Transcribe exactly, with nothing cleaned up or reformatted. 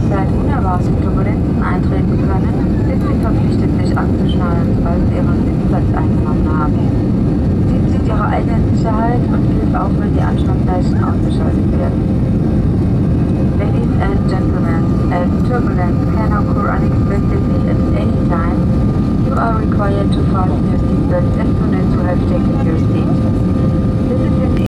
derzeit unerwartet Turbulenzen eintreten können, sind Sie verpflichtet, sich anzuschnallen, sobald Sie Ihren Sitzplatz eingenommen haben. Dies dient Ihrer eigenen Sicherheit und gilt auch, wenn die Anschnallzeichen ausgeschaltet werden. Ladies and gentlemen, as turbulence can occur unexpectedly at any time, you are required to fasten your seatbelt as soon as you have taken your seat. This is in